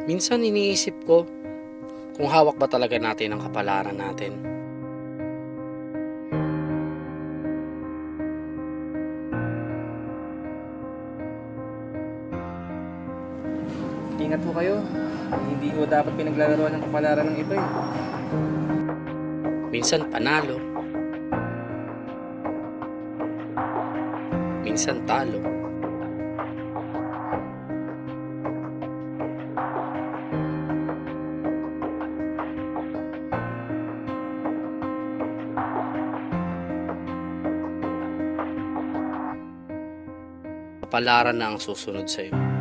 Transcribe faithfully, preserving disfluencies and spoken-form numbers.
Minsan iniisip ko kung hawak ba talaga natin ang kapalaran natin. Ingat po kayo. Hindi ko dapat pinaglalaroan ng kapalaran ng iba eh. Minsan panalo, minsan talo. Kapalaran na ang susunod sa'yo.